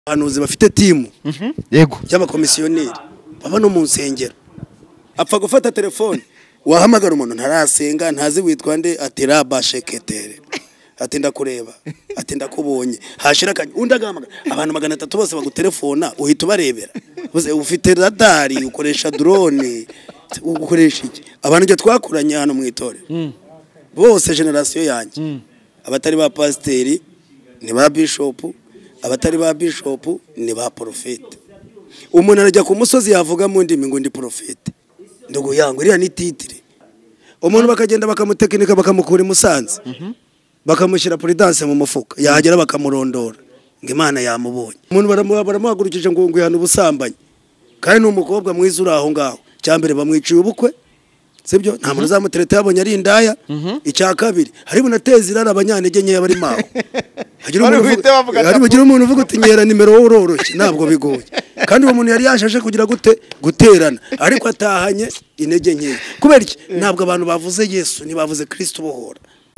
abahanuzi bafite timu yego y'abakomisiyoneri baba no mu nsengero apfa gufata telefone wahamagara umuntu ntarasenga ntazi witwa nde ati rabasheketere ati ndakureba ati ndakubonye hashira kanya undi agahamagara abantu 300 bose bagutelefona uhita ubarebera ufite radari ukoresha drone ukoresha iki abantu cyo twakuranye hano mu itorero bose generation yanjye abatari ba pasteri ni ba bishop abatari ba bishop ni ba profete umuntu arajya ku musozi yavuga mu ndimi ngo ndi profete ndogo yangu iriya ni titire umuntu bakagenda bakamutekinika bakamukura Musanze bakamushyira prudence mu mufuka yahagera bakamurondora ngo Imana yamubonye umuntu baramuhagurukije ngo ngwihana ubusambanyi kandi n'umukobwa mwiza uri aho ngaho cyambere bamwiciye ubukwe sibyo nta muntu zamutereta yabonye ari indaya icya kabiri hari bunateza irara abanyantege nke bari maho hagira umuntu uvuga uti nyera nimero wowe uroroshye ntabwo bigoye kandi uwo muntu yari yashashe kugira guterana ariko atahanye intege nke kubera iki ntabwo abantu bavuze Yesu ntibavuze Kristo bohora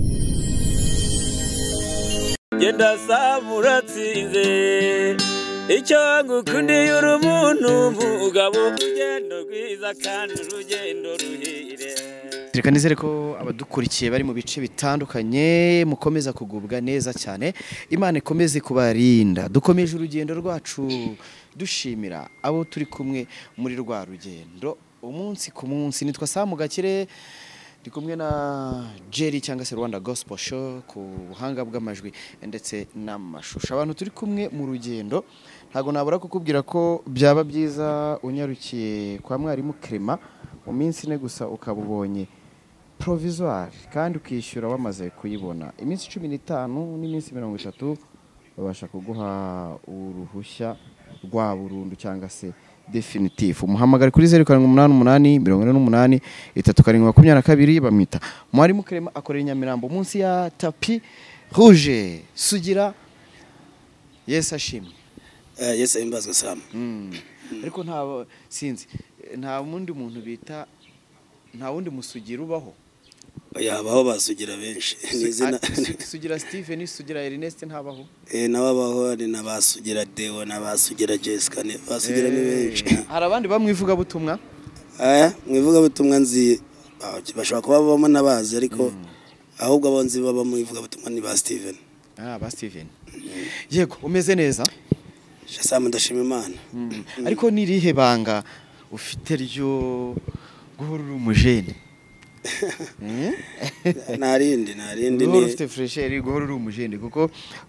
genda samuratsinze icyo ngukundiye uri umuntu mugabo urugendo rwiza kandi urugendo ruhire. Reka nizere ko abadukurikiye bari mu bice bitandukanye mukomeza kugubwa neza cyane Imana ikomeze kubarinda dukomeje urugendo rwacu dushimira abo turi kumwe muri rwa rugendo umunsi ku munsi nitwa Samu Gakire ndi kumwe na Jerry cyangwa se Rwanda Gospel Show ku buhanga bw'amajwi ndetse n'amashusho abantu turi kumwe mu rugendo ntago nabura kukubwira ko byaba byiza unyarukiye kwa mwarimu Clement mu minsi ne gusa ukabubonye provisoire kandi ukishyura wamaze kuyibona iminsi 15 n'iminsi 30 babasha kuguha uruhushya rwa burundu cyangwa se definitive umuhamagara kuri 0788 48 322 bamwita mwarimu Clement akorera Nyamirambo munsi ya tapi rouge sugira Yesu ashimwe Yesu imbazwe Sam ariko nta sinzi nta wundi muntu bita nta wundi musugira ubaho yabaho basugira benshi nizina sugira Steven sugira Ernest ntabaho nababaho ari nabasugira Deo nabasugira Jessica ne basugira ni benshi hari abandi bamwivuga butumwa mwivuga butumwa nzi bashobora kuba babamo nabazi ariko ahubwo abonzi baba mwivuga butumwa ni ba Steven ba Steven yego umeze neza Sam ndashima Imana ariko nirihe banga ufite ryo guhurura umujene narindi ni ufite fresher guhurura umujene kuko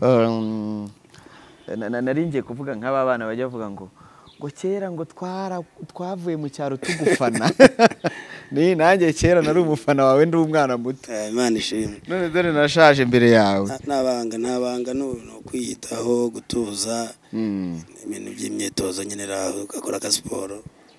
naringiye kuvuga nk'aba bana bajya bavuga ngo kera ngo twavuye mu cyaro tugufana ni nanjye kera nari umufana wawe ndi umwana muto Imana ishimwe none dore nashaje imbere yawe ntabanga no kwiyitaho gutuza ibintu by'imyitozo nyine raho ugakora ka siporo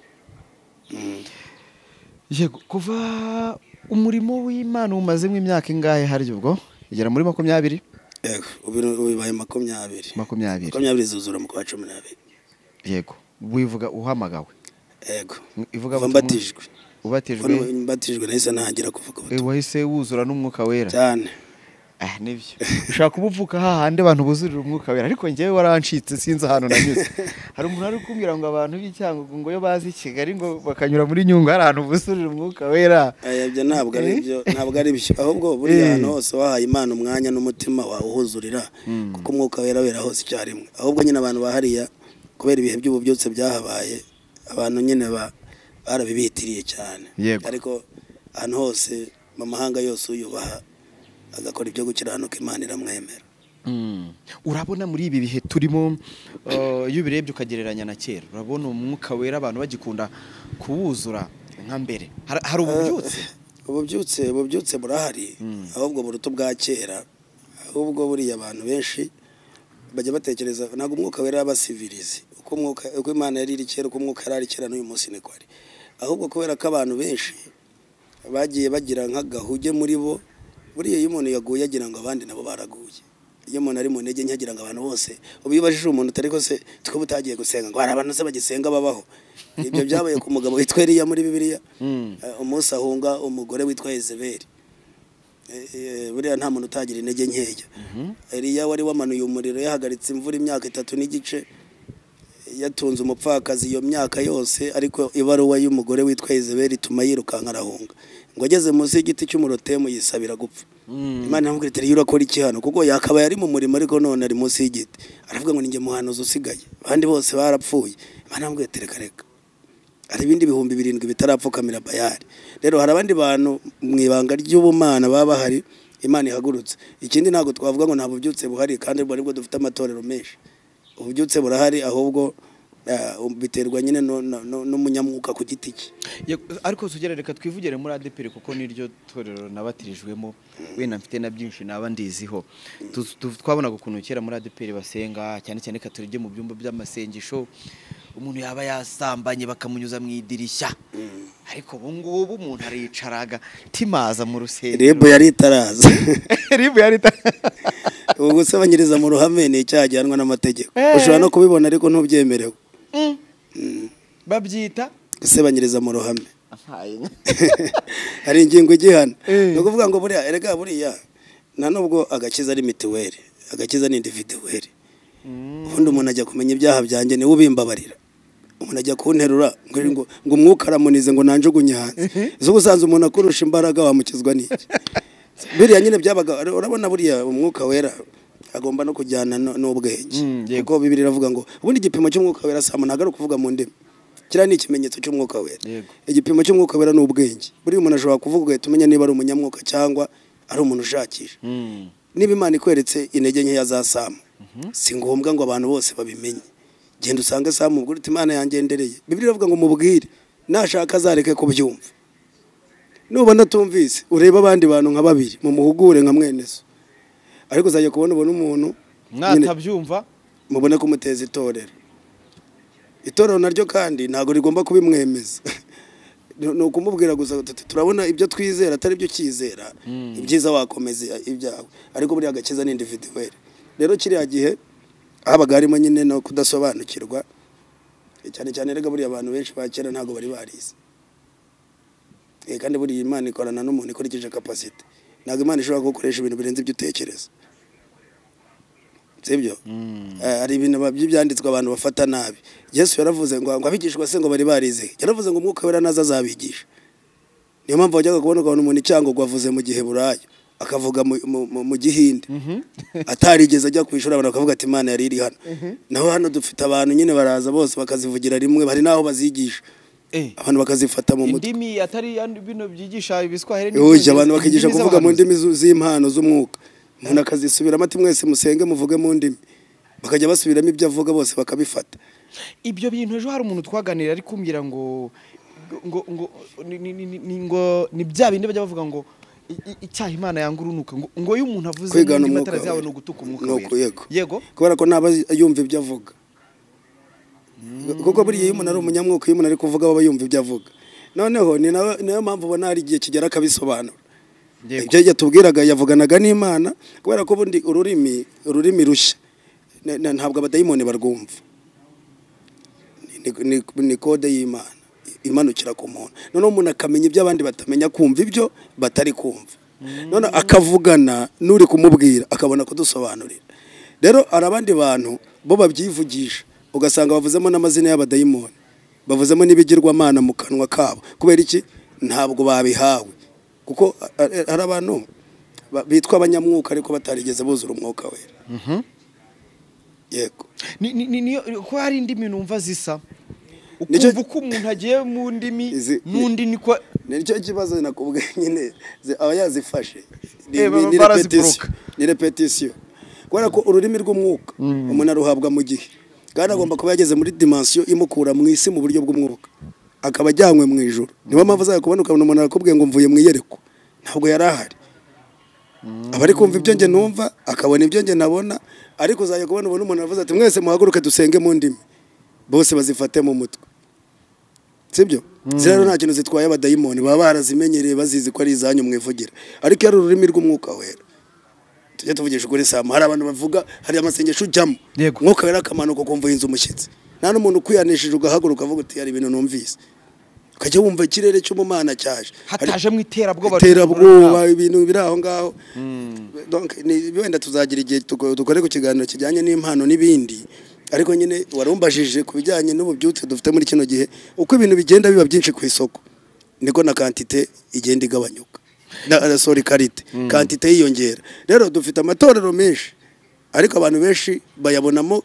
yego kuva umurimo w'Imana umazemo imyaka ingahe hari ubwo igera muri 20 yego ubibaye 20 zuzura mu kwa 12 yego wivuga uhamagawe yego ivuga ubatijwe nahise ntangira kuvuga wahise wuzura n'umwuka wera cyane nibyo ushaka kubuvuka hahande abantu buzurira umwuka wera ariko ngewe warancitse sinzi ahantu nanyuze hari umuntu ari kumbwira ngo abantu b'icyangugu ngo yo bazi Kigali ngo bakanyura muri Nyungwe hari ahantu buzurira umwuka wera ibyo ntabwo ari byo ahubwo buri ahantu hose wahaye Imana umwanya n'umutima wawuhuzurira kuko umwuka wera hose icyarimwe ahubwo nyine abantu bahariya kubera ibihe by'ububyutse byahabaye abantu nyine barabibitiriye cyane ariko ahantu hose mu mahanga yose uyubaha agakora ibyo gukiranuka Imana iramwemera urabona muri ibi bihe turimo iyo birebye ukagereranya na kera urabona umwuka wera abantu bagikunda kuwuzura nka mbere hari ububyutse burahari ahubwo buruto bwa kera ahubwo buriya abantu benshi bajya batekereza ntabwo umwuka wera abasivilizi uko Imana yari iri kera uko umwuka yari kera n'uyu munsi niko ari ahubwo kubera ko abantu benshi bagiye bagira nk'agahuge muri bo buriya iyo umuntu yaguye agira ngo abandi nabo baraguye iyo umuntu ari mu ntege nke agira ngo abantu bose ubibajije umuntu utari ko se tuko butagiye gusenga ngo hari abantu se bagisenga babaho ibyo byabaye ku mugabo witwa Eliya muri Bibiliya umunsi ahunga umugore witwa Yezebeli buriya nta muntu utagira intege nkeya Eliya wari wamanuye umuriro yahagaritse imvura imyaka 3 n'igice yatunze umupfakazi iyo myaka yose ariko ibaruwa y'umugore witwa Izeberi ituma yirukanka arahunga ngo ageze munsi y'igiti cy'umurotemu yisabira gupfa Imana iramubwira iti urakora iki hano kuko yakaba yari mu murimo ariko none ari munsi y'igiti aravuga ngo ninjye muhanuzi usigaye abandi bose barapfuye Imana iramubwira iti reka hari ibindi bihumbi 7 bitarapfukamira Bayali rero hari abandi bantu mu ibanga ry'ubumana baba bahari Imana ihagurutse ikindi ntago twavuga ngo nta bubyutse buhari kandi bwo dufite amatorero menshi ububyutse burahari ahubwo biterwa nyine n'umunyamwuka ku giti cye ariko tugere reka twivugire muri ADPR kuko niryo torero nabatirijwemo wenda mfite na byinshi naba ndiziho twabonaga ukuntu kera muri ADPR basenga cyane cyane katurije mu byumba by'amasengesho umuntu yaba yasambanye bakamunyuza mu idirishya ariko ubu ngubu umuntu aricaraga timaza mu rusengero Rebo yari itaraza Rebo yari ubu gusabanyiriza mu ruhame ni icyaha gihanwa n'amategeko ushobora no kubibona ariko ntubyemerewe babyita gusabanyiriza mu ruhame hari ingingo igihana no kuvuga ngo buriya erega buriya nta nubwo agakiza ari mituweli agakiza ni individuweli ubundi umuntu ajya kumenya ibyaha byanjye niwe ubimbabarira umuntu ajya kunterura ngo umwuka aramunize ngo nanjugunye hanze zo gusanza umuntu akurusha imbaraga wamukizwa n'iki biriya nyine byabaga urabona buriya umwuka wera agomba no kujyana n'ubwenge kuko Bibiliya iravuga ngo ubundi igipimo cy'umwuka wera saa ntago ari kuvuga mu ndimi kira ni ikimenyetso cy'umwuka wera igipimo cy'umwuka wera n'ubwenge buri umuntu ashobora kuvuga tumenya niba ari umunyamwuka cyangwa ari umuntu ushakisha niba Imana ikweretse intege nkeya za Samu si ngombwa ngo abantu bose babimenye genda usange Samu ubwo uti Imana yangendereye Bibiliya iravuga ngo mubwire nashaka azareke kubyumva nubona tumvise ureba abandi bantu nka babiri mu muhugure nka mweneso ariko uzajya kubona umuntu mwatabyumva mubone kumuteza itorero naryo kandi ntago rigomba kubimwemeza no kumubwira gusa turabona ibyo twizera atari byo cyizera ibyiza wakomeza ibyawe ariko buri agakiza ni individuel rero kiriya gihe habaga harimo nyine no kudasobanukirwa cyane cyane rega buri abantu benshi bakera ntago bari barize kandi buri Imana ikorana n'umuntu ikurikije capacity ntago Imana ishobora gukoresha ibintu birenze ibyo utekereza sibyo ari ibintu by'ibyanditswe abantu bafata nabi Yesu yaravuze ngo abigishwa se ngo bari barize yaravuze ngo umwuka wera naza azabigisha niyo mpamvu wajyaga kubona umuntu icyango gwavuze mu gihe burayo akavuga mu gihinde atarigeze ajya kwishura abantu bakavuga ati Imana yari iri hano naho hano dufite abantu nyine baraza bose bakazivugira rimwe bari naho bazigisha abantu bakazifata mu mutwe indimi atari bino byigisha ibiswahili n'ibyo abantu bakigisha kuvuga mu ndimi z'impano z'umwuka umuntu akazisubiramo ati mwese musenge muvuge mu ndimi bakajya basubiramo ibyo avuga bose bakabifata ibyo bintu ejo hari umuntu twaganira ari kumbwira ngo ni bya bindi bajya bavuga ngo icyaha Imana yanga urunuka ngo iyo umuntu avuze mu matarazi yawe no gutuka umwuka wera yego kubera ko naba yumva ibyo avuga kuko buriya iyo umuntu ari umunyamwuka iyo umuntu ari kuvuga aba yumva ibyo avuga noneho niyo mpamvu ubona hari igihe kigera akabisobanura ibyo yatubwiraga yavuganaga n'Imana kubera ko ubundi ururimi rushya ntabwo abadayimoni barwumva ni kode y'Imana imanukira ku muntu noneho umuntu akamenya ibyo abandi batamenya kumva ibyo batari kumva none akavugana n'uri kumubwira akabona kudusobanurira rero hari abandi bantu bo babyivugisha ugasanga bavuzemo n'amazina y'abadayimoni bavuzemo n'ibigirwamana mu kanwa kabo kubera iki ntabwo babihawe kuko hari abantu bitwa abanyamwuka ariko batarigeze buzura umwuka wera yego ko hari indimi numva zisa ukumva uko umuntu agiye mu ndimi n'undi niko nicyo kibazo nakubwiye nyine aba yazifashe ni repetition kubera ko ururimi rw'umwuka umuntu aruhabwa mu gihe kandi agomba kuba yageze muri dimension imukura mu isi mu buryo bw'umwuka akaba ajyanywe mu ijuru niyo mpamvu azajya kubona ukabona umuntu arakubwiye ngo mvuye mu iyereko ntabwo yari ahari aba ari kumva ibyo nge numva akabona ibyo nge nabona ariko uzajya kubona umuntu avuze ati mwese muhaguruke dusenge mu ndimi bose bazifate mu mutwe sibyo zero nta kintu zitwaye abadayimoni baba barazimenyereye bazizi ko ari izanyu mwivugira ariko yari ururimi rw'umwuka wera tujye tuvugisha kuri Samu hari abantu bavuga hari amasengesho ujyamo umwuka wera akamanuka ukumva inzu umushyitsi nta n'umuntu ukwiyanishije ugahaguruka avuga uti hari ibintu numvise ukajya wumva ikirere cy'umumana cyaje hataje mu iterabwoba ibintu biri aho ngaho donc wenda tuzagira igihe dukore ku kiganiro kijyanye n'impano n'ibindi ariko nyine warumbajije kubijyanye n'ububyutse dufite muri kino gihe uko ibintu bigenda biba byinshi ku isoko niko na quantité igenda igabanyuka sorry quantité yiyongera rero dufite amatorero menshi ariko abantu benshi bayabonamo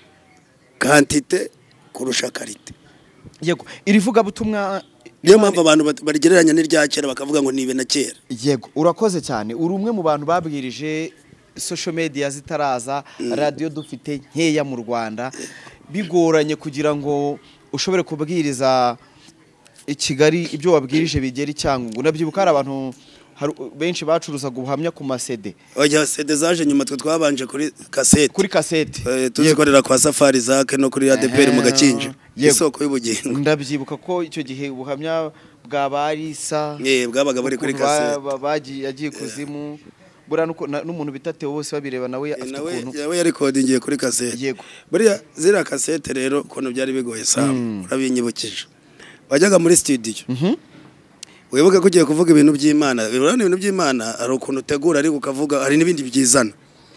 quantité kurusha qualité yego irivuga butumwa niyo mpamvu abantu barigereranya n'irya kera bakavuga ngo nibe na kera yego urakoze cyane uri umwe mu bantu babwirije social media zitaraza radio dufite nkeya mu Rwanda bigoranye kugira ngo ushobore kubwiriza i Kigali ibyo wabwirije bigera icyangu nabyibuka hari abantu benshi bacuruzaga ubuhamya ku masede oya CD zaje nyuma twe twabanje kuri cassette tuzikorera kwa Safari zake no kuri ADPR mu Gakinje isoko y'ubugingo ndabyibuka ko icyo gihe ubuhamya bwabarisa bwabaga buri kuri cassette yagiye kuzimu buranuko n'umuntu bitatewe bose babireba nawe afite ukuntu yawe yari codingiye kuri cassette buriya zira cassette rero kono byari bigoye sawa urabinyibukije wajyaga muri studio wibuke ko ugiye kuvuga ibintu by'Imana urabona ibintu by'Imana ari ukuntu utegura ariko ukavuga hari n'ibindi byizana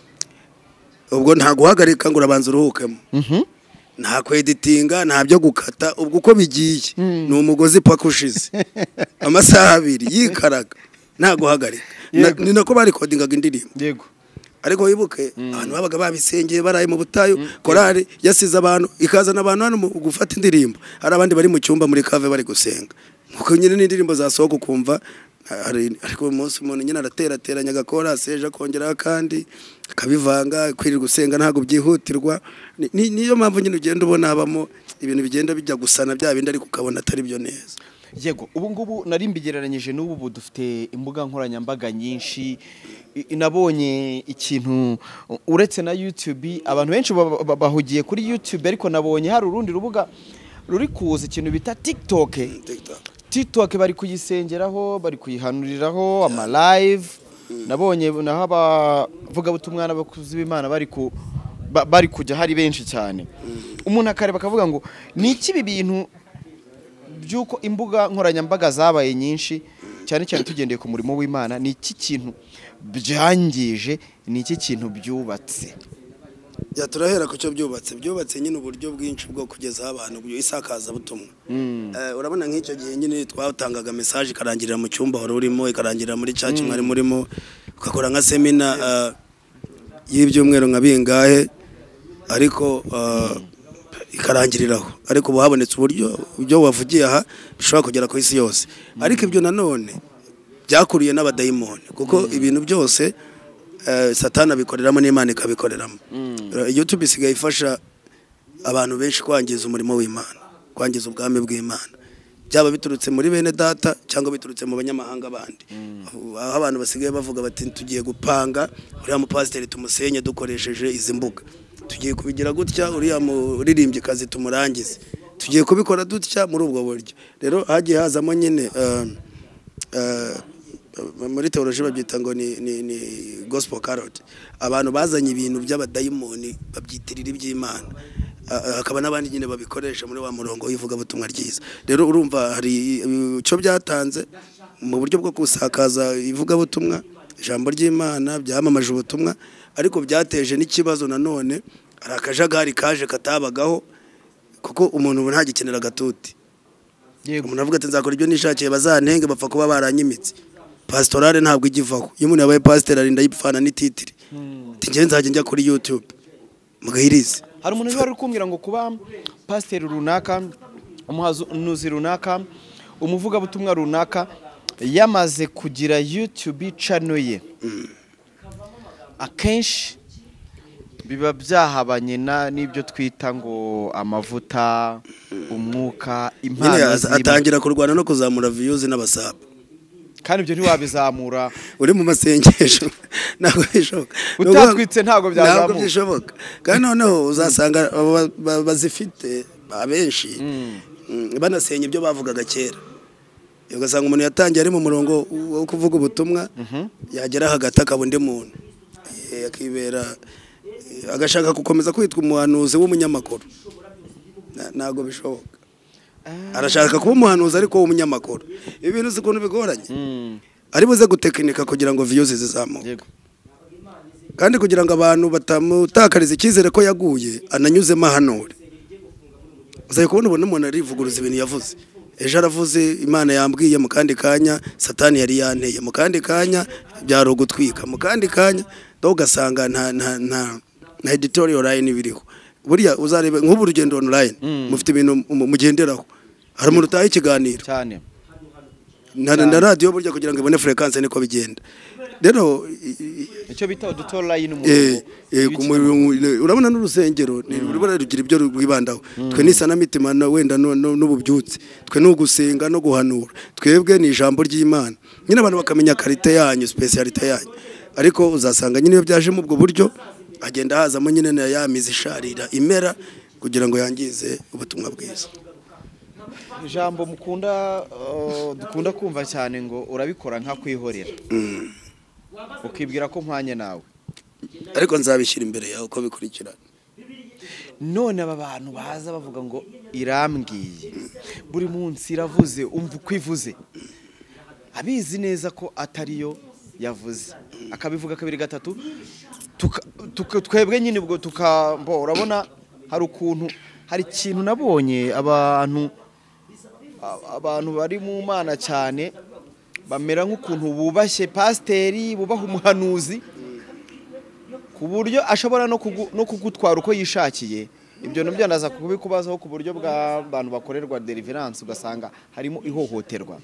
ubwo nta guhagarika ngo urabanza uruhukemo nta kweditinga nta byo gukata ubwo uko bigiye ni umugozi paka ushize amasaha 2 yikaraga nta guhagarika ni nako bari codingaga indirimbo yego ariko wibuke abantu babaga babisengeye baraye mu butayu korari yasize abantu ikazana abantu hano gufata indirimbo hari abandi bari mu cyumba muri cave bari gusenga nuko nyine n'indirimbo zasohoka ukumva ariko umunsi umuntu nyine araterateranya agakora seje akongeraho kandi akabivanga kwiri gusenga ntago byihutirwa niyo mpamvu nyine ugenda ubona habamo ibintu bigenda bijya gusana bya bindi ariko ukabona atari byo neza yego ubu ngubu nari mbigereranyije n'ubu dufite imbuga nkoranyambaga nyinshi nabonye ikintu uretse na YouTube abantu benshi bahugiye kuri YouTube ariko nabonye hari urundi rubuga ruri kuza ikintu bita TikTok bari kuyisengeraho bari kuyihanuriraho ama live nabonye naho abavuga butumwa n'abakuzi b'Imana bari kujya hari benshi cyane umuntu akareba akavuga ngo ni iki bintu byuko imbuga nkoranyambaga zabaye nyinshi cyane cyane tugendeye ku murimo w'Imana ni iki kintu byangije ni iki kintu byubatse turahera ku cyo byubatse nyine uburyo bwinshi bwo kugeza abantu byo isakaza butumwa urabona nk'icyo gihe nyine twatangaga message ikarangirira mu cyumba wari urimo ikarangirira muri church mwari murimo ukakora nka semina y'ibyumweru nka bingahe ariko ikarangiriraho ariko ubu habonetse uburyo ibyo wavugiye aha bishobora kugera ku isi yose ariko ibyo nanone byakuriye n'abadayimoni kuko ibintu byose Satana bikoreramo n'Imana ikabikoreramo YouTube isigaye ifasha abantu benshi kwangiza umurimo w'Imana kwangiza ubwami bw'Imana byaba biturutse muri bene data cyangwa biturutse mu banyamahanga bandi aho abantu basigaye bavuga bati tugiye gupanga uriya mu pastor tumusenye dukoresheje izi mbuga tugiye kubigira gutya uriya muririmbyi kazi tumurangize tugiye kubikora dutya muri ubwo buryo rero hagiye hazamo nyine muri theology babyita ngo ni gospel carrot abantu bazanye ibintu by'abadayimoni babyitirira iby'Imana hakaba n'abandi nyine babikoresha muri wa murongo wivuga butumwa ryiza rero urumva hari icyo byatanze mu buryo bwo kusakaza ivuga butumwa ijambo ry'Imana byamamaje ubutumwa ariko byateje n'ikibazo nanone ari akajagari kaje katabagaho kuko umuntu ntagikenera gatuti umuntu avuga ati nzakora ibyo nishakiye bazantenge bapfa kuba baranyimitse pastorale ntabwo igivaho iyo umuntu yabaye pastor arinda yipfana n'ititiri ngiye nzajya njya kuri YouTube mugahirize hari umuntu wari kumbwira ngo kuba pastor runaka umuhanuzi runaka umuvuga butumwa runaka yamaze kugira YouTube channel ye akenshi biba byahabanye n'ibyo twita ngo amavuta umwuka impano atangira kurwana no kuzamura views n'abasaba kandi ibyo ntiwabizamura uri mu masengesho ntabwo bishoboka utatwitse ntabwo byazamuka ntabwo bishoboka kandi noneho uzasanga bazifite abenshi banasenya ibyo bavugaga kera ugasanga umuntu yatangiye ari mu murongo wo kuvuga ubutumwa yagera hagati akaba undi muntu akibera agashaka gukomeza kwitwa umuhanuzi w'umunyamakuru ntabwo bishoboka arashaka kuba umuhanuzi ariko w'umunyamakuru ibintu ukuntu bigoranye ari buze gutekinika kugira ngo views zizamuke kandi kugira ngo abantu batamutakariza icyizere ko yaguye ananyuzemo ahanure. Uzaye kubona umuntu arivuguruza ibintu yavuze. Ejo aravuze Imana yambwiye, mu kandi kanya Satani yari yanteye, mu kandi kanya byari ugutwika, mu kandi kanya ugasanga nta editorial line biriho. Buriya uzarebe nk'ubu urugendo online mufite ibintu mugenderaho, hari umuntu utaha ikiganiro cyane na radio burya kugira ngo ibone frequency niko bigenda. Rero icyo bita auditor line urabona n'urusengero rubara rugira ibyo rwibandaho. Twe nisana mitima wenda n'ububyutse, twe no gusenga no guhanura, twebwe ni ijambo ry'Imana. Nyine abantu bakamenya karite yanyu, specialite yanyu, ariko uzasanga nyine iyo byaje mu bwo buryo agenda hazamo nyine na yamiza isharira imera kugira ngo yangize ubutumwa bwiza. Ijambo dukunda kumva cyane ngo urabikora nka kwihorera, ukibwira ko mpanye nawe, ariko nzabishyira imbere yawe uko bikurikirana. None aba bantu baza bavuga ngo irambwiye, buri munsi iravuze, umva uko ivuze, abizi neza ko atariyo yavuze, akabivuga kabiri gatatu, twebwe nyine ubwo urabona hari ukuntu, hari ikintu nabonye abantu bari mu Mana cyane bamera nk'ukuntu bubashye pasiteri, bubaha umuhanuzi, ku buryo ashobora no kugutwara uko yishakiye. Ibyo nabyo ndaza kubikubazaho ku buryo bw'abantu bakorerwa deliverance, ugasanga harimo ihohoterwa,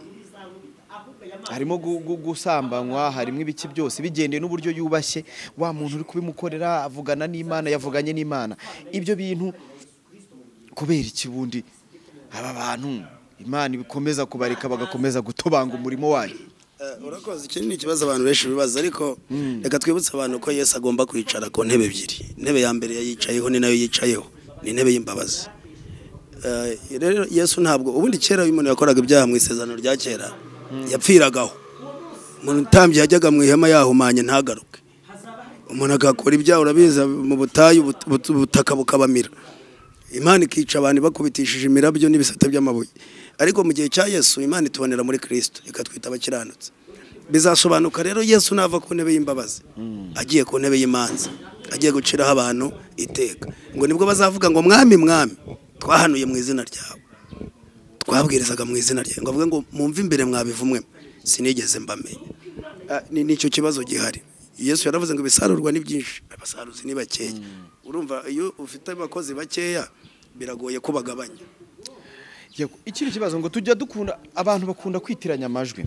harimo gusambanywa, harimo ibiki byose bigendeye n'uburyo yubashye wa muntu uri kubimukorera, avugana n'Imana, yavuganye n'Imana. Ibyo bintu kubera ikibundi aba bantu Imana ibikomeza kubarika bagakomeza gutobanga umurimo wayo. Urakoze, iki ni ikibazo abantu benshi bibaza, ariko reka twibutse abantu ko Yesu agomba kwicara ku ntebe ebyiri. Intebe ya mbere yayicayeho ni nayo yicayeho, ni intebe y'imbabazi. Rero Yesu ntabwo ubundi kera umuntu yakoraga ibyaha mu isezerano rya kera yapfiragaho. Umuntu utambye yajyaga mu ihema yahumanye ntagaruke. Umuntu agakora ibyaha, urabiza mu butayu ubutaka bukabamira. Imana ikica abantu bakubitishije imirabyo n'ibisate by'amabuye. Ariko mu gihe cya Yesu Imana itubonera muri Kristo ikatwita abakiranutse. Bizasobanuka rero Yesu nava ku ntebe y'imbabazi agiye ku ntebe y'imanza, agiye guciraho abantu iteka. Ngo nibwo bazavuga ngo mwami mwami, twahanuye mu izina ryawe, twabwirizaga mu izina ryawe. Ngo avuga ngo mumve imbere mwabivumwe, sinigeze mbamenye. Nicyo kibazo gihari. Yesu yaravuze ngo ibisarurwa ni byinshi, abasaruzi ni bakeya. Urumva iyo ufite abakozi bakeya biragoye ko bagabanya. Ikindi kibazo ngo tujya dukunda, abantu bakunda kwitiranya amajwi.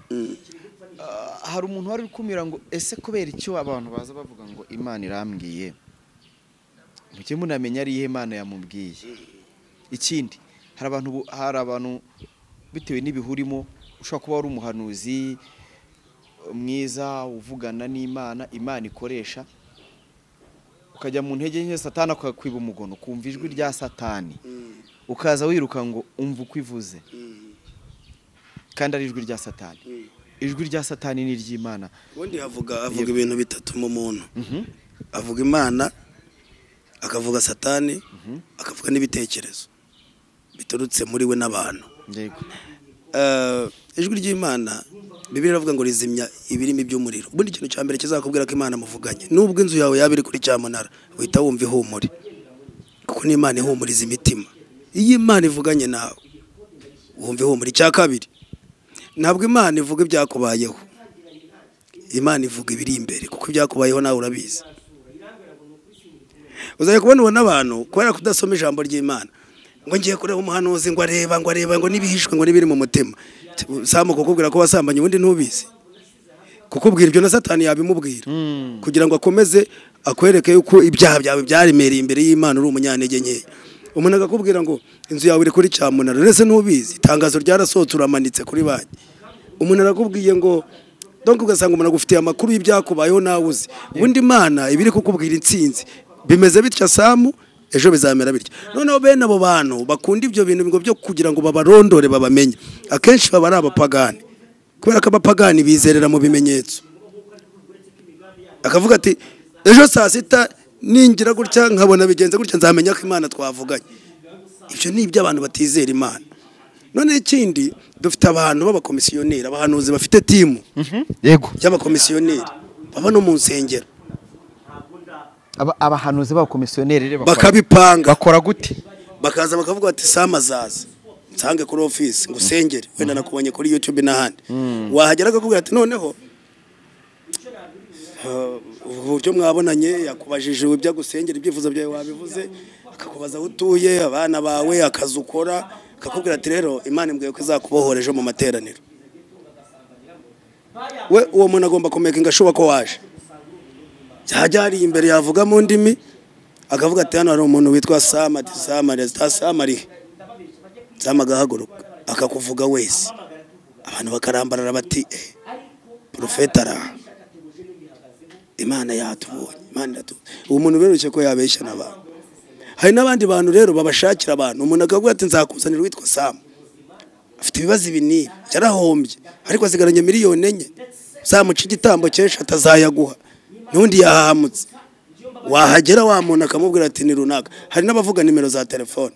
Hari umuntu wari kumira ngo ese kubera icyo abantu baza bavuga ngo Imana irambwiye, muke munamenya ari Imana yamubwiye. Ikindi hari abantu bitewe n'ibihurimo, ushobora kuba ari umuhanuzi mwiza uvugana n'Imana, Imana ikoresha, ukajya mu ntege nke Satani akakwiba umugono, kumva ijwi rya Satani, ukaza wiruka ngo umva uko ivuze, kandi ari ijwi rya Satani. Ijwi rya Satani ni iry'Imana. Ubundi avuga ibintu bitatu mu muntu. Avuga Imana, akavuga Satani, akavuga n'ibitekerezo biturutse muri we n'abantu. Ijwi ry'Imana Bibiliya iravuga ngo rizimya ibirimi by'umuriro. Ubundi ikintu cya mbere kizakubwira ko Imana muvuganye, nubwo inzu yawe yaba iri kuri cyamunara, uhita wumva ihumure, kuko n'Imana ihumuriza imitima. Iyo Imana ivuganye nawe wumva ihumure. Icya kabiri, ntabwo Imana ivuga ibyakubayeho, Imana ivuga ibiri imbere, kuko ibyakubayeho nawe urabizi. Uzaye kubona abantu kubera kudasoma ijambo ry'Imana, ngo ngiye kureba umuhanuzi ngo areba ngo nibihishwe ngo nibiri mu mutima. Samu kukubwira ko wasambanye ubundi ntubizi, kukubwira ibyo na Satani yabimubwira kugira ngo akomeze akwereke yuko ibyaha byawe byaremereye imbere y'Imana uri umunyantege nke. Umuntu agakubwira ngo inzu yawe iri kuri cyamunara, rese ntubizi, itangazo ryarasohotse uramanitse kuri banki. Umuntu arakubwiye ngo donc ugasanga umuntu agufitiye amakuru y'ibyakubayeho nawe uzi. Ubundi Imana ibiri kukubwira intsinzi bimeze bitya Samu, ejo bizamera bitya. Noneho bene abo bantu bakunda ibyo bintu ngo byo kugira ngo babarondore babamenye, akenshi baba ari abapagani, kubera ko abapagani bizerera mu bimenyetso. Akavuga ati ejo saa sita ningira gutya nkabona bigenze gutya nzamenya ko Imana twavuganye. Ibyo ni iby'abantu batizera Imana. None ikindi, dufite abantu b'abakomisiyoneri, abahanuzi bafite timu yego y'abakomisiyoneri baba no mu nsengero. abahanuzi b'abakomisiyoneri rero bakabipanga bakora gute bakaza bakavuga ati Sama zaza nsange kuri office ngo usengere wenda nakubonye kuri YouTube n'ahandi wahagera akakubwira ati noneho uburyo mwabonanye yakubajije ibyo gusengera ibyifuzo byawe wabivuze akakubaza utuye abana bawe akazi ukora akakubwira ati rero Imana imbwiye ko izakubohora ejo mu materaniro we uwo muntu agomba kumeka ingashoba ko waje cyajya hari imbere yavuga mu ndimi akavuga ati hano hari umuntu witwa Sama Samari agahaguruka akakuvuga wese abantu bakarambarara bati profeta ara Imana yatubonye Imana uwo muntu beruke ko yabeshya n'abantu hari n'abandi bantu rero babashakira abantu umuntu akavuga ati nzakuzanira witwa Sama afite ibibazo ibini yarahombye ariko asigaranye miliyoni 4 zamuca igitambo cyesha atazayaguha nundi yahamutse wahagera wa muntu akamubwira ati ni runaka hari n'abavuga nimero za telefone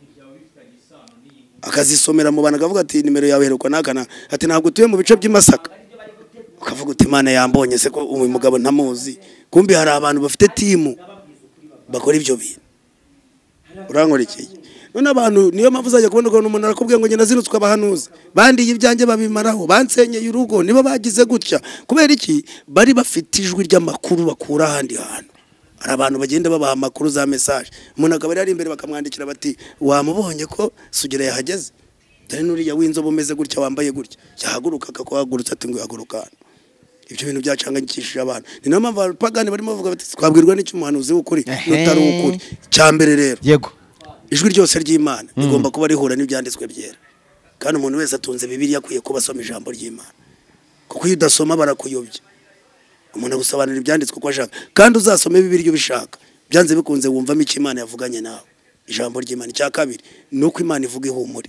akazisomera mu bantu akavuga ati nimero yawe heruka nakana ati ntabwo utuye mu bice by'Imasaka ukavuga uti Imana yambonye se ko uyu mugabo ntamuzi kumbi hari abantu bafite timu bakora ibyo bintu urankorikiye none abantu niyo mpamvu uzajya kubona umuntu umuntu arakubwiye ngo ngena zirutswe abahanuzi bandi y'ibyanjye babimaraho bansenyeye urugo nibo bagize gutya kubera iki bari bafite ijwi ry'amakuru bakura ahandi hantu hari abantu bagenda babaha amakuru za message umuntu akaba ari imbere bakamwandikira bati wamubonye ko Sugira yahageze dore nuriya w'inzobe umeze gutya wambaye gutya yahaguruka akakuhagurutsa ati ngo haguruka ibyo bintu byacanganyikishije abantu ni nayo mpamvu abapagani barimo bavuga bati twabwirwa n'icyo umuhanuzi w'ukuri n'utari ukuri cyambere rero yego ijwi ryose ry'Imana rigomba kuba rihura n'ibyanditswe byera kandi umuntu wese atunze Bibiliya akwiye kuba asoma ijambo ry'Imana kuko iyo udasoma barakuyobya umuntu agusobanurira ibyanditswe uko ashaka kandi uzasome Bibiliya ubishaka byanze bikunze wumvamo icyo Imana yavuganye nawe ijambo ry'Imana cya kabiri nuko Imana ivuga ihumure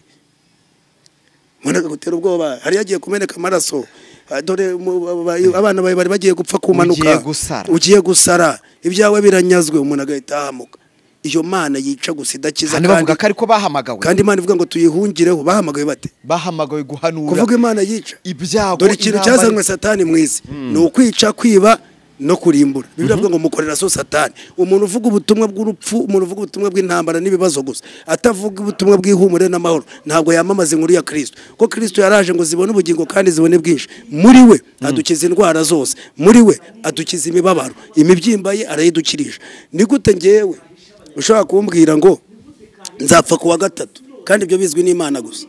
umuntu agutera ubwoba hari yagiye kumeneka amaraso dore abana bawe bari bagiye gupfa kumanuka ugiye gusara ibyawe biranyazwe umuntu agahita ahamuka iyo Mana yica gusa idakiza kandi bavuga ko ariko bahamagawe kandi Imana ivuga ngo tuyihungireho bahamagawe bate bahamagawe guhanura kuvuga Imana yica ibyago dore ikintu cyazanywe Satani mwisi ni ukwica kwiba no kurimbura Bibiliya ivuga ngo mukorera so Satani umuntu uvuga ubutumwa bw'urupfu umuntu uvuga ubutumwa bw'intambara n'ibibazo gusa atavuga ubutumwa bw'ihumure n'amahoro ntabwo yamamaza inkuru ya Kristo ko Kristo yaraje ngo zibone ubugingo kandi zibone bwinshi muri we adukiza indwara zose muri we adukiza imibabaro imibyimba ye arayidukirisha ni gute ngewe ushobora kumbwira ngo nzapfa kuwa 3 kandi ibyo bizwi n'Imana gusa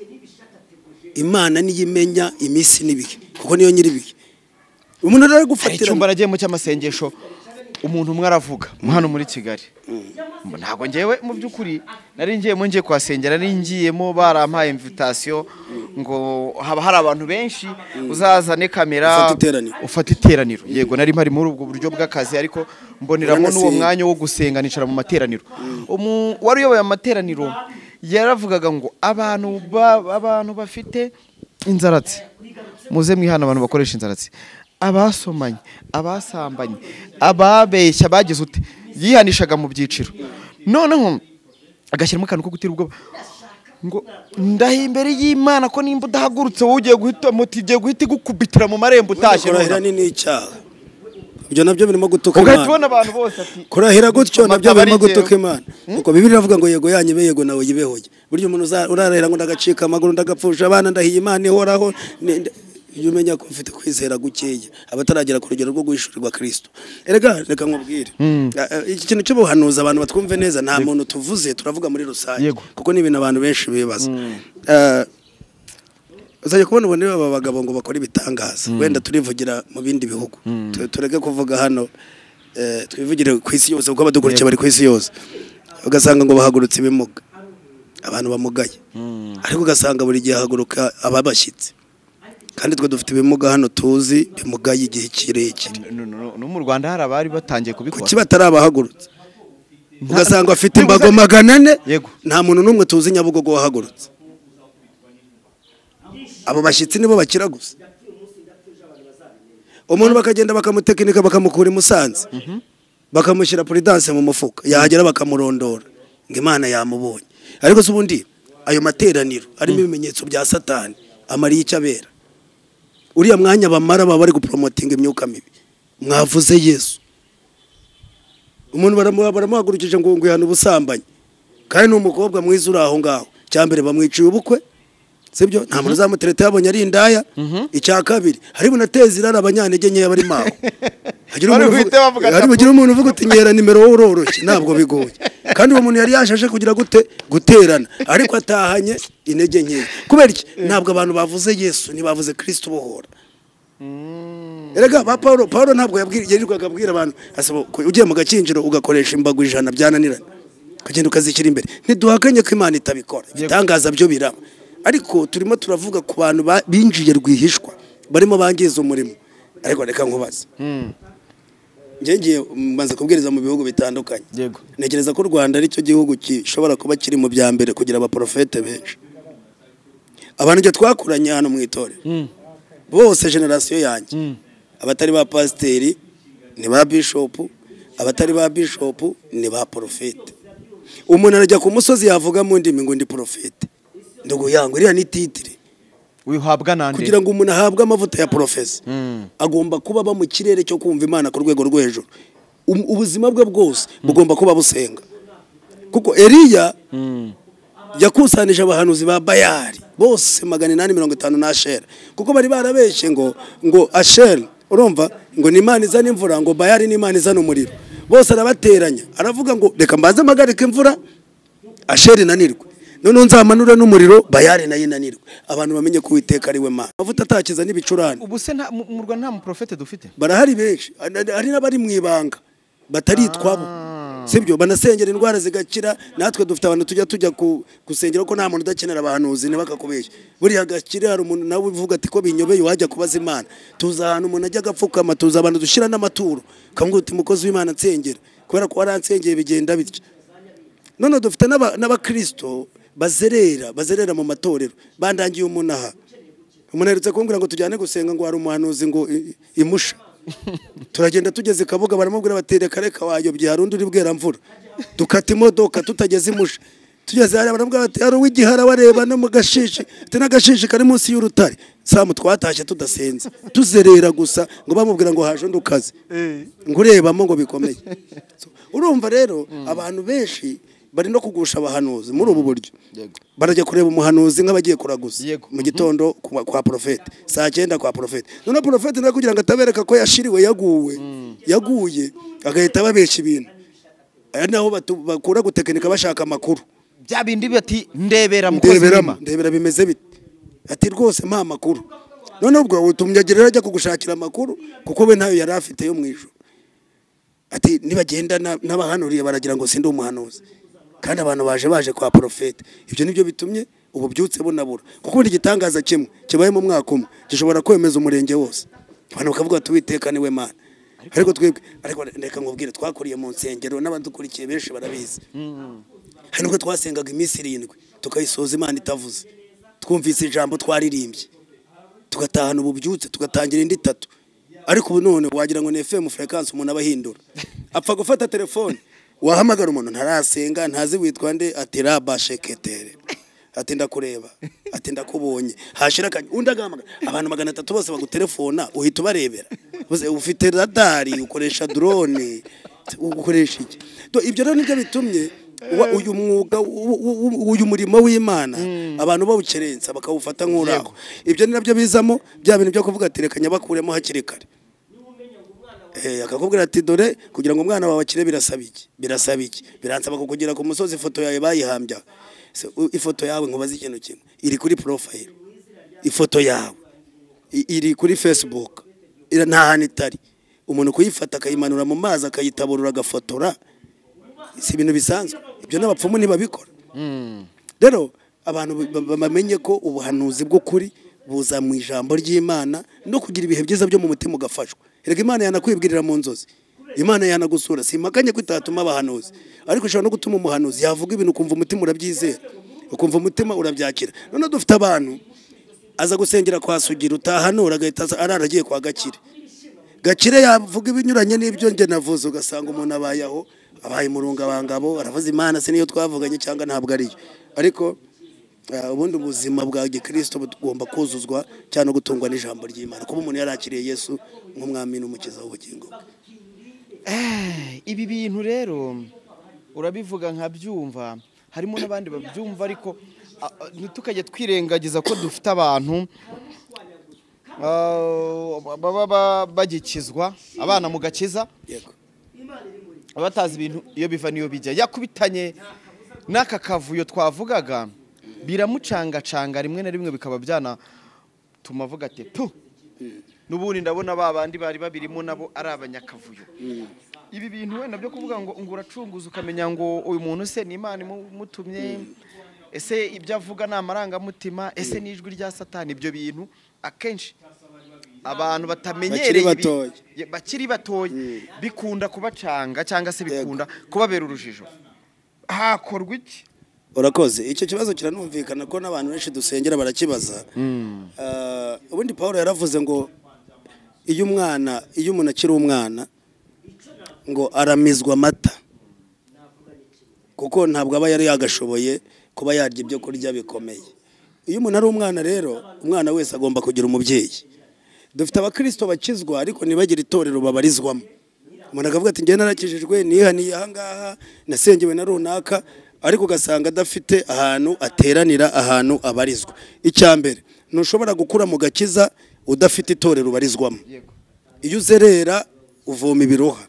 Imana niyo imenya iminsi n'ibihe kuko niyo nyiri ibihe umuntu rero gufatira icyumba nagiye mu cy'amasengesho umuntu umwe aravuga hano muri Kigali ntabwo ngewe mu by'ukuri nari ngiye kwasengera nari ngiyemo barampaye invitation ngo haba hari abantu benshi uzazane kamera ufata iteraniro yego nari mpari muri ubwo buryo bw'akazi ariko mboneramo n'uwo mwanya wo gusenga nicara mu materaniro wari uyoboye amateraniro yaravugaga ngo abantu bafite inzaratsi muze mwihana abantu bakoresha inzaratsi abasomanye abasambanye ababeshya bagize ute yihanishaga mu byiciro noneho agashyiramo akantu ko gutira ubwoba ngo ndahi imbere y'Imana ko nimba udahagurutse wowe ugiye guhita motigiye guhita gukubitira mu marembo utashye kurahira ni icyaha ibyo nabyo birimo gutuka Imana ugatubona abantu bose ati kurahira gutyo nabyo birimo gutuka Imana uko Bibiliya ivuga ngo yego yanyibe yego nawe yibehoye buryo umuntu urarahira ngo ndagacika amaguru ndagapfusha abana ndahiye Imana ihoraho iyo umenya ko ufite kwizera gukeye abataragera ku rugero rwo guhishurirwa Kristo erega reka nkubwire iki kintu cy'ubuhanuzi abantu batwumve neza nta muntu tuvuze turavuga muri rusange kuko ni ibintu abantu benshi bibaza uzajya kubona ubone aba bagabo ngo bakora ibitangaza wenda turivugira mu bindi bihugu tureke kuvuga hano twivugire ku isi yose kuko abadukurikiye bari ku isi yose ugasanga ngo bahagurutse ibimuga abantu bamugaye ariko ugasanga buri gihe haguruka ababashyitsi kandi twe dufite ibimuga hano tuzi bimugaye igihe kirekire no mu Rwanda hari abari batangiye kubikora kuki batarabahagurutse ugasanga afite imbago 400 nta muntu n'umwe tuzi Nyabugogo wahagurutse abo bashyitsi nibo bakira gusa umuntu bakagenda bakamutekinika bakamukura i Musanze bakamushyira prudence mu mufuka yahagera bakamurondora ngo Imana yamubonye ariko se ubundi ayo materaniro arimo ibimenyetso bya Satani amari y'icabera uriya mwanya bamara baba bari gupromotinga imyuka mibi mwavuze Yesu umuntu baramuhagurukije ngo ihana ubusambanyi kandi ni umukobwa mwiza uri aho ngaho cyambere bamwiciye ubukwe sibyo nta muntu uzamutereta yabonye ari indaya icya kabiri hari bunateza irara abanyantege nkeya bari maho hari umuntu uvuga uti nyera nimero wowe uroroshye ntabwo bigoye kandi uwo muntu yari yashashe kugira guterana ariko atahanye intege nkeya kubera iki ntabwo abantu bavuze Yesu ntibavuze Kristo ubohora erega ba Paulo ntabwo yirirwaga abwira abantu asaba ugiye mu gakinjiro ugakoresha imbago 100 byananirana kagenda ukazikira imbere ntiduhakanye ko Imana itabikora itangaza byo biraba ariko turimo turavuga ku bantu binjiye rwihishwa barimo bangiza umurimo ariko reka nkubaza ngiye mbanza kubwiriza mu bihugu bitandukanye ntekereza ko u Rwanda ari cyo gihugu gishobora kuba kiri mu bya mbere kugira abaprofete benshi abantu cyo twakuranye hano mu itore bose generation yanjye abatari ba pasiteri ni ba bishop abatari ba bishop ni ba profete umuntu arajya ku musozi yavuga mu ndimi ngo ndi profete ndogo yangu iriya ni titire wihabwa nande kugira ngo umuntu ahabwe amavuta ya profesi agomba kuba ba mu kirere cyo kumva Imana ku rwego rwo hejuru ubuzima bwe bwose bugomba kuba busenga kuko Eliya yakusanije abahanuzi ba Bayali bose 850 na Ashera kuko bari barabeshe ngo Ashera urumva ngo ni Imana izana imvura ngo Bayali ni Imana izana umuriro bose arabateranya aravuga ngo reka mbanze magarika imvura Ashera nanirwe none nzamanura n'umuriro Bayali nayo nanirwe abantu bamenye ko Uwiteka ari we Mana amavuta atakiza n'ibicurane ubu se mu Rwanda nta muprofete dufite barahari benshi hari n'abari mu ibanga bataritwabo sibyo banasengera indwara zigakira natwe dufite abantu tujya gusengera ko nta muntu udakenera abahanuzi ntibakakubeshye buri hagakira hari umuntu nawe uvuga ati ko binyobeye wajya kubaza Imana tuza ahantu umuntu ajya gapfukama tuza abantu dushira n'amaturo kamwe uti mukozi w'Imana nsengera kubera ko waransengeye bigenda bityo none dufite n'abakristo bazerera mu matorero bandangiye umunaha umunarutse kumbwira ngo tujyane gusenga ngo hari umuhanuzi ngo imusha turagenda tugeze Kabuga baramubwira batere kareka wayobye harundi uri bwera mvura dukata imodoka tutageze imusha tugeze hari baramubwira bati hari uw'igihara wareba no mu gashishi n'agashishi kari munsi y'urutare samu twatashye tudasenze tuzerera gusa ngo bamubwira ngo haje ndukaze ngo urebamo ngo bikomeye urumva rero abantu benshi bari no kugusha abahanuzi muri ubu buryo barajya kureba umuhanuzi nk'abagiye kuraguza mu gitondo kwa profete saa 9 kwa profete none profete nari kugira ngo atabereka ko yashiriwe yaguye agahita babesha ibintu aya naho bakura gutekinika bashaka amakuru bya bindi bati ndebera bimeze bite ati rwose mpa amakuru none ubwo utumyagerera ajya kugushakira amakuru kuko we ntayo yari afite yo mwijuru ati nibagenda n'abahanuriye baragira ngo sindi umuhanuzi kandi abantu baje kwa profete ibyo nibyo bitumye ububyutse bunabura kuko buri gitangaza kimwe kibaye mu mwaka umwe gishobora kwemeza umurenge wose abantu bakavuga ati Uwiteka ni we Mana ariko twebwe ariko ndeka nkubwire twakuriye mu nsengero n'abadukurikiye benshi barabizi hari nubwo twasengaga iminsi 7 tukayisoza Imana itavuze twumvise ijambo twaririmbye tugatahana ububyutse tugatangira indi 3 ariko ubu none wagira ngo ni FM frequency umuntu abahindura apfa gufata telefone wahamagara umuntu ntarasenga ntazi witwa nde ati rabasheketere ati ndakureba ati ndakubonye hashira undi agahamagara abantu 300 bose bagutelefona uhita ubarebera ufite radari ukoresha drone ukoresha iki to ibyo rero nibyo bitumye uyu mwuga uyu murimo w'Imana abantu bawukerensa bakawufata nk'uraho ibyo ni nabyo bizamo bya bintu byo kuvuga ati reka nyabakuremo hakiri kare akakubwira ati dore kugira ngo umwana wawe akire birasaba iki biransaba kukugira ku musozi ifoto yawe bayihambya ifoto yawe nkubaza ikintu kimwe iri kuri profile ifoto yawe iri kuri Facebook nta hantu itari umuntu kuyifata akayimanura mu mazi akayitaburura agafotora si ibintu bisanzwe ibyo n'abapfumu ntibabikora rero abantu bamenye ko ubuhanuzi bwo kuri buza mu ijambo ry'Imana no kugira ibihe byiza byo mu mutima ugafashwa erega Imana yanakwibwirira mu nzozi Imana yanagusura simakanye kwitatuma abahanuzi ariko ushobora no gutuma umuhanuzi yavuga ibintu ukumva umutima urabyizera ukumva umutima urabyakira none dufite abantu aza gusengera kwa Sugira utahanura agahita araragiye kwa Gakire yavuga ibinyuranye n'ibyo nge navuze ugasanga umuntu abayaho abaye murunga bangabo aravuza Imana se niyo twavuganye cyangwa ntabwo ari ariko ubundi ubuzima bwa Gikristo bugomba kuzuzwa cyane gutungwa n'ijambo ry'Imana kuba umuntu yarakiriye Yesu nk'umwami n'umukiza w'ubugingo ibi bintu rero urabivuga nkabyumva, harimo n'abandi babyumva, ariko ntitukajye twirengagiza ko dufite abantu baba bagikizwa, abana mu gakiza batazi ibintu iyo biva niyo bijya. Yakubitanye n'aka kavuyo twavugaga, biramucangacanga rimwe na rimwe, bikaba byana tumavuga ati tu n'ubundi ndabona babandi bari babirimo nabo ari abanyakavuyo. Ibi bintu wenda byo kuvuga ngo uracunguza ukamenya ngo uyu muntu se ni Imana imutumye, ese ibyo avuga ni amarangamutima, ese ni ijwi rya Satani, ibyo bintu akenshi abantu batamenyereye bakiri batoya bikunda kubacanga cyangwa se bikunda kubabera urujijo. Hakorwa iki? Urakoze, icyo kibazo kiranumvikana ko n'abantu benshi dusengera barakibaza. Ubundi Paulo yaravuze ngo iyo umuntu akiri umwana ngo aramizwa amata, kuko ntabwo aba yari yagashoboye kuba yarya ibyo kurya bikomeye. Iyo umuntu ari umwana rero, umwana wese agomba kugira umubyeyi. Dufite abakristo bakizwa ariko ntibagire itorero babarizwamo. Umuntu akavuga ati njye narakijijwe, nihaniye aha ngaha, nasengewe na runaka, ariko ugasanga adafite ahantu ateranira, ahantu abarizwa. Icyambere, ntushobora gukura mu gakiza udafite itorero ubarizwamo. Iyo uzerera uvoma ibiroha,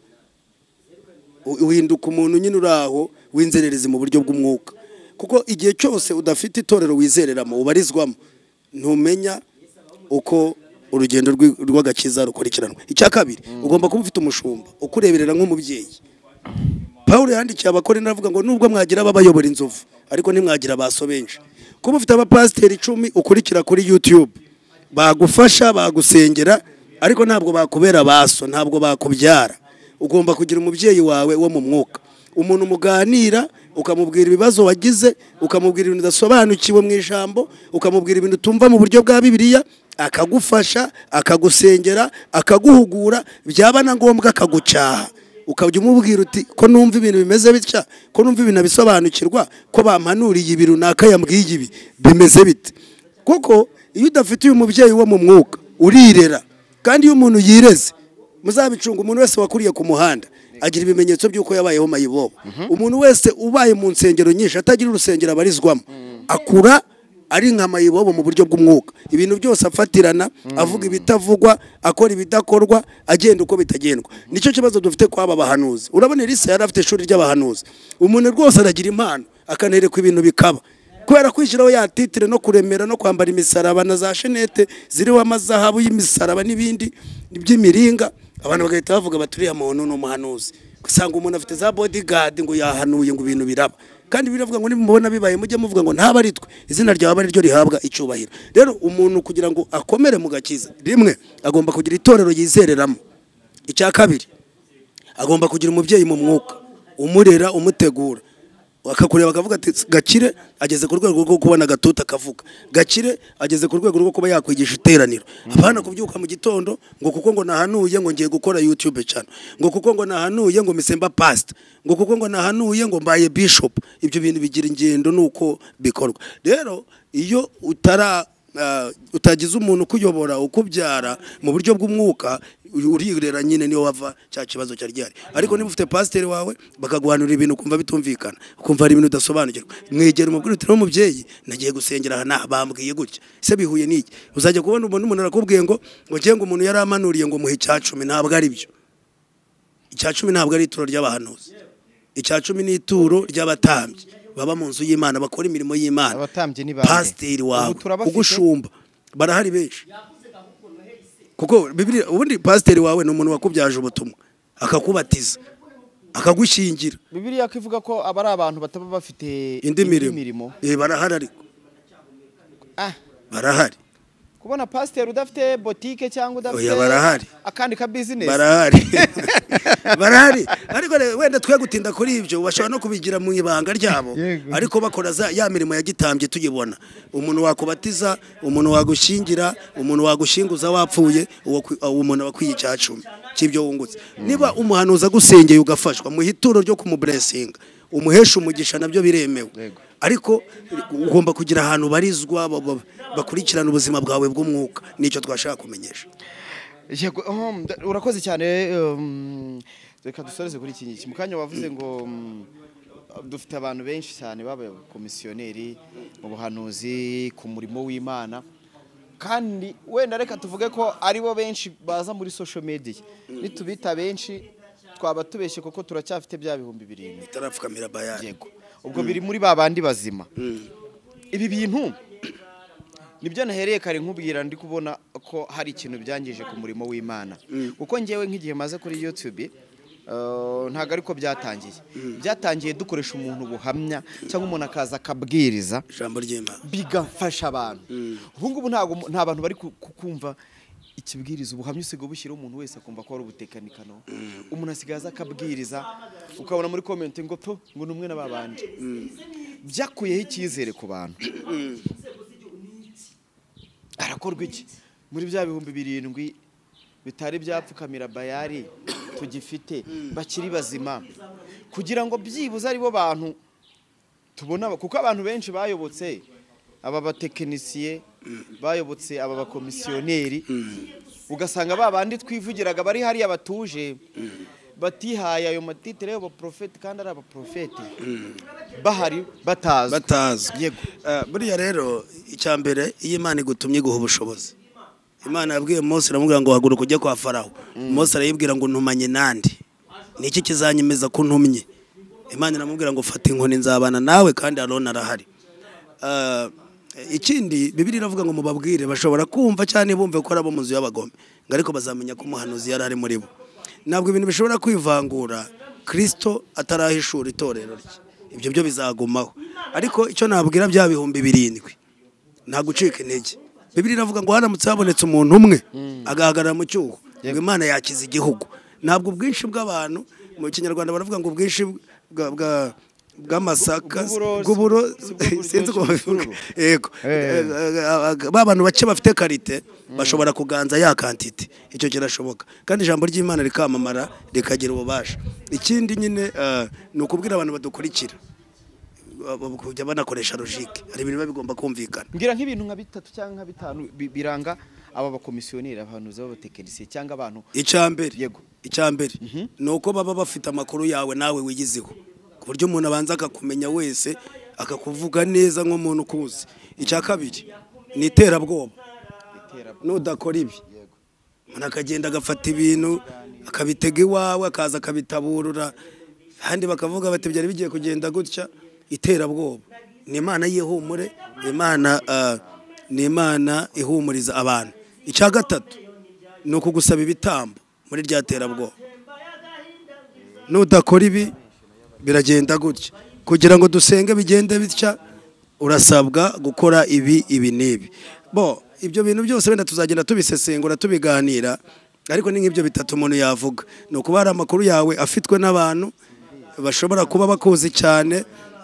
uhinduka umuntu nyine uraho w'inzererezi mu buryo bw'umwuka, kuko igihe cyose udafite itorero wizereramo ubarizwamo, ntumenya uko urugendo rw'agakiza rukurikiranwa. Icya kabiri, ugomba kuba ufite umushumba ukureberera nk'umubyeyi. Paulo yandikiye Abakorinto avuga ngo nubwo mwagira ababayobora inzovu ariko ntimwagira abaso benshi. Kuba ufite abapasiteri 10 ukurikira kuri YouTube bagufasha, bagusengera, ariko ntabwo bakubera abaso, ntabwo bakubyara. Ugomba kugira umubyeyi wawe wo mu mwuka, umuntu muganira, ukamubwira ibibazo wagize, ukamubwira ibintu udasobanukiwe mu ijambo, ukamubwira ibintu tumva mu buryo bwa Bibiliya, akagufasha, akagusengera, akaguhugura, byaba na ngombwa akagucyaha. Ukajya umubwira uti ko numva ibintu bimeze bitya, ko numva ibintu bisobanukirwa, ko bampanuriye ibintu naka yambwiye ibi bimeze bite. Kuko iyo udafite uyu mubyeyi wo mu mwuka urirera, kandi iyo umuntu yireze, muzabicunga, umuntu wese wakuriye ku muhanda agira ibimenyetso by'uko yabayeho mayibobo. Umuntu wese ubaye mu nsengero nyinshi atagira urusengero abarizwamo akura ari nka mayibobo mu buryo bw'umwuka. Ibintu byose afatirana, avuga ibitavugwa, akora ibidakorwa, agenda uko bitagendwa. Nicyo kibazo dufite kwa aba bahanuzi. Urabona Elisa yari afite ishuri ry'abahanuzi. Umuntu rwose aragira impano akanerekwa ibintu bikaba, kubera kwishyiraho ya titire no kuremera no kwambara imisaraba na za shenete ziriho amazahabu y'imisaraba n'ibindi by'imiringa, abantu bagahita bavuga baturiya muntu n'umuhanuzi. Gusanga umuntu afite za bodyguard ngo yahanuye ngo ibintu biraba, kandi biravuga ngo nimubona bibaye mujye muvuga ngo ntaba ari twe, izina ryawe ari ryo rihabwa icyubahiro. Rero umuntu kugira ngo akomere mu gakiza, rimwe agomba kugira itorero yizereramo. Icya kabiri, agomba kugira umubyeyi mu mwuka umurera, umutegura, akakureba akavuga ati Gakire ageze ku rwego rwo kubona gatuta akavuga, Gakire ageze ku rwego rwo kuba yakwigisha iteraniro. Abana kubyuka mu gitondo ngo kuko ngo nahanuye ngo ngiye gukora YouTube channel, ngo kuko ngo nahanuye ngo misemba pastor, ngo kuko ngo nahanuye ngo mbaye bishop. Ibyo bintu bigira ingendo nuko bikorwa. Rero iyo utagize umuntu kuyobora ukubyara mu buryo bw'umwuka, urirera nyine niyo wava cya kibazo cyari gihari. Ariko niba ufite pasiteri wawe bakaguhanura ibintu kumva bitumvikana, kumva ari ibintu udasobanukirwa, mwegera umubwira uti n'umubyeyi nagiye gusengera aha bambwiye gutya, ese bihuye n'iki? Uzajya kubona umuntu arakubwiye ngo ngiye ngo umuntu yari amanuriye ngo muhe icya 10. Ntabwo ari byo. Icya 10 ntabwo ari ituro ry'abahanuzi. Icya 10 ni ituro ry'abatambyi baba mu nzu y'Imana, bakora imirimo y'Imana. Abatambyi ni bande? Pasiteri wawe ugushumba barahari benshi. Kuko Bibiliya, ubundi pasiteri wawe ni umuntu wakubyaje ubutumwa, akakubatiza, akagushingira. Bibiliya kivuga ko abari abantu bataba bafite indi mirimo. Barahari ariko. Barahari. Kubona pasiteri udafite botike cyangwa udafite akandi ka business. Barahari. Barahari. Ariko wenda twe gutinda kuri ibyo, bashobora no kubigira mu ibanga ryabo, ariko bakora ya mirimo ya gitambye tuyibona. Umuntu wakubatiza, umuntu wagushingira, umuntu wagushinguza wapfuye, umuntu wakwiye icya 10 cy'ibyo wungutse. Niba umuhanuza gusengeye ugafashwa mu hituro ryo kumublessinga, umuhesha umugisha, nabyo biremewe. Ariko ugomba kugira ahantu barizwa bakurikirana ubuzima bwawe bw'umwuka. Nicyo twashaka kumenyesha. Urakoze cyane. reka dusoreze kuri iki ngiki mu kanya wavuze ngo dufite abantu benshi cyane babaye komisiyoneri mu buhanuzi ku murimo w'Imana kandi wenda reka tuvuge ko aribo benshi baza muri social media nitubita benshi twaba tubeshye kuko turacyafite bya bihumbi 7 itarapfukamira bayani yego ubwo biri muri babandi bazima ibi bintu nibyo nahereye kare nkubwira ndi kubona ko hari ikintu byangije ku murimo w'Imana kuko ngewe nk'igihe maze kuri YouTube ntago ariko byatangiye dukoresha umuntu buhamya cyangwa umuntu akaza akabwiriza ijambo ry'Imana bigafasha abantu ubu ngubu nta bantu bari kukumva ikibwiriza ubuhamya usigo bushyira umuntu wese akumva ko ari ubutekaniko umuntu asigaza akabwiriza ukabona muri comment ngo to ngo numwe n'ababandi byakuyeho icyizere ku bantu arakorwa iki muri bya bihumbi 7 bitari byapfukamira bayari tugifite bakiri bazima kugira ngo byibuze ari bo bantu tubona kuko abantu benshi bayobotse aba batekinisiye bayobotse aba bakomisiyoneri ugasanga babandi twivugiraga bari hariya batuje batihaye ayo matitire y'aba profeti kandi ari aba profeti bahari batazwi yego buriya rero icyambere iyo Imana igutumye guha ubushobozi Imana yabwiye Mose aramubwira ngo haguruka ujye kwa Farawo Mose arayibwira ngo ntumanye nandi niki kizanyemeza ko ntumye Imana iramubwira ngo fata inkoni nzabana nawe kandi Aroni arahari ikindi Bibiliya iravuga ngo mubabwire bashobora kumva cyane bumve ko arabo muzu y'abagome ngo ariko bazamenya ko umuhanuzi yari ari muri bo ntabwo ibintu bishobora kwivangura Kristo atarahishura itorero rye ibyo byo bizagumaho ariko icyo nabwira bya bihumbi 7 nta gucika intege Bibiliya iravuga ngo haramutse habonetse umuntu umwe agahagarara mu cyuho ngo Imana yakiza igihugu ntabwo ubwinshi bw'abantu mu Kinyarwanda baravuga ngo ubwinshi bw'amasaka guburo sinzi ko bavuga yego babantu bake bafite karite bashobora kuganza ya kantite icyo kirashoboka kandi ijambo ry'Imana rikamamara rikagira ububasha ikindi nyine ni ukubwira abantu badukurikira kujya banakoresha logique hari ibintu biba bigomba kumvikana ngira nk'ibintu nka 3 cyangwa 5 biranga aba bakomisiyoneri abahanuzi b'abatekinisiye cyangwa abantu icyambere nuko baba bafite amakuru yawe nawe wigizeho ku buryo umuntu abanza akakumenya wese akakuvuga neza nk'umuntu ukuzi icya kabiri ni iterabwoba nudakora ibi umuntu akagenda agafata ibintu akabitega iwawe akaza akabitaburura handi bakavuga bati byari bigiye kugenda gutya iterabwoba ni Imana yihumure ni Imana ihumuriza abantu icya gatatu ni ukugusaba ibitambo muri rya terabwoba nudakora ibi biragenda gutya kugira ngo dusenge bigende bitya urasabwa gukora ibi n'ibi bo ibyo bintu byose wenda tuzagenda tubisesengura tubiganira ariko ni nk'ibyo bitatu umuntu yavuga ni ukuba hari amakuru yawe afitwe n'abantu bashobora kuba bakuzi cyane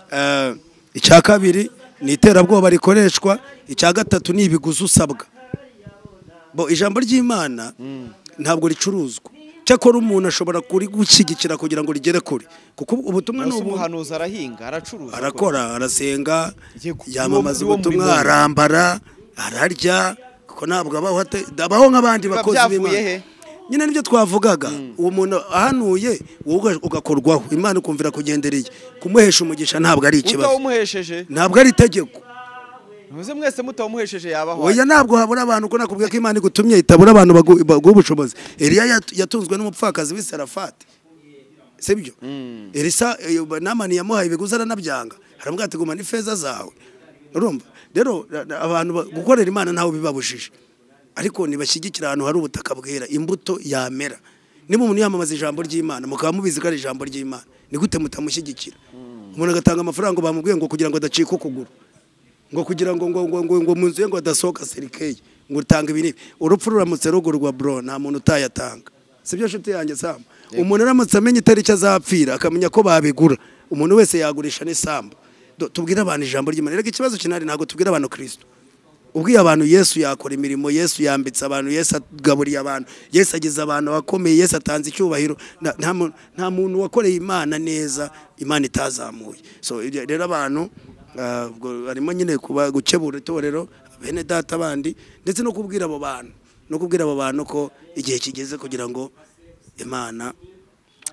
icya kabiri ni iterabwoba rikoreshwa icya gatatu ni ibiguzi usabwa bo ijambo ry'Imana ntabwo ricuruzwa cyakora umuntu ashobora kuri gushyigikira kugira ngo rigere kure kuko ubutumwa ni umuhanuzi arahinga aracuruza arakora arasenga yamamaza ubutumwa arambara ararya kuko ntabwo abaho nk'abandi bakozi b'Imana nyine nibyo twavugaga uwo muntu ahanuye wowe ugakorwaho Imana ukumvira kugendereye kumuhesha umugisha ntabwo ari ikibazo ntabwo ari itegeko muze mwese mutawumuhesheje yabaho oya ntabwo habura abantu ko nakubwiye ko Imana igutumye itabura abantu bagubushobozi Eliya yatunzwe n'umupfakazi w'Isarafati sibyo Elisa Namani yamuhaye ibiguzi aranabyanga aramubwira ati guma n'ifeza zawe urumva rero abantu gukorera Imana ntaho bibabujije ariko nibashyigikira ahantu hari ubutaka bwera imbuto yamera niba umuntu yamamaza ijambo ry'Imana mukaba mubizi ko ari ijambo ry'Imana ni gute mutamushyigikira umuntu agatanga amafaranga bamubwiye ngo kugira ngo adacika ukuguru ngo kugira ngo munzu ngo adasohoka serikeye ngo utanga ibintu urupfu ruramutse rugurwa bro nta muntu utayatanga sibyo nshuti yanjye Sam umuntu aramutse amenya itariki azapfira akamenya ko babigura umuntu wese yagurisha n'isambu tubwira abantu ijambo ry'Imana rega ikibazo kinari ntago tubwira abantu Kristo ubwiye abantu Yesu yakora imirimo Yesu yambitse abantu Yesu agaburiye abantu Yesu agize abantu bakomeye Yesu atanze icyubahiro nta muntu wakoreye Imana neza Imana itazamuye so rero abantu harimo nyine kuba gukebura itorero bene data bandi ndetse no kubwira abo bantu ko igihe kigeze kugira ngo Imana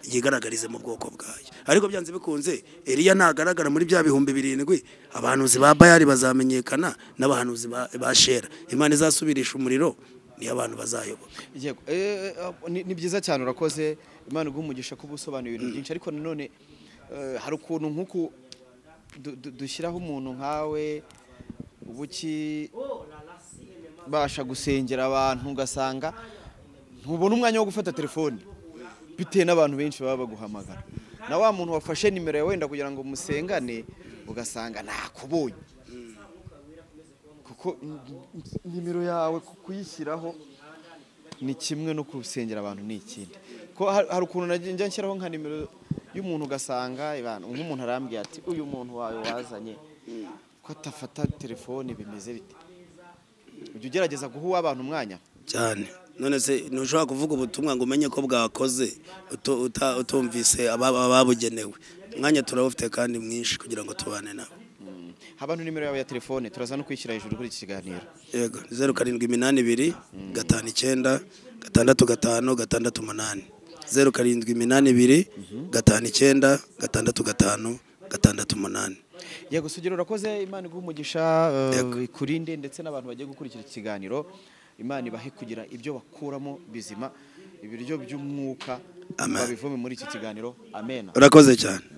yigaragarize mu bwoko bwayo. Ariko byanze bikunze Eliya nagaragara muri bya bihumbi 7, abahanuzi ba Bayali bazamenyekana n'abahanuzi ba Shera. Imana izasubirisha umuriro ni abantu bazayoboka. Yego ni byiza cyane urakoze. Imana iguhumugisha kubusobanura ibintu byinshi, ariko nanone hari ukuntu nkuko dushyiraho umuntu nkawe ubuki basha gusengera abantu ugasanga ntubona umwanya wo gufata telefone bitewe n'abantu benshi baba baguhamagara, na wa muntu wafashe nimero yawe wenda kugira ngo musengane ugasanga nakubonye, kuko nimero yawe kuyishyiraho ni kimwe no kusengera abantu ni ikindi. Ko hari ukuntu najya nshyiraho nka nimero y'umuntu ugasanga nk'umuntu arambwiye ati uyu muntu wawe wazanye ko atafata telefone bimeze bite? Ujye ugerageza guha abantu umwanya cyane. None se ntushobora kuvuga ubutumwa ngo umenye ko bwakoze utumvise ababugenewe. Umwanya turawufite kandi mwinshi kugira ngo tubane nabo. Habano nimero yawe ya telefone turaza no kwishyira hejuru kuri iki kiganiro. Yego 0782 59 65 68 0782 59 65 68. Yego sugira urakoze. Imana iguhumugisha ikurinde ndetse n'abantu bagiye gukurikira iki kiganiro. Imana ibahe kugira ibyo bakuramo bizima, ibiryo by'umwuka babivome muri iki kiganiro. Amen. Urakoze cyane.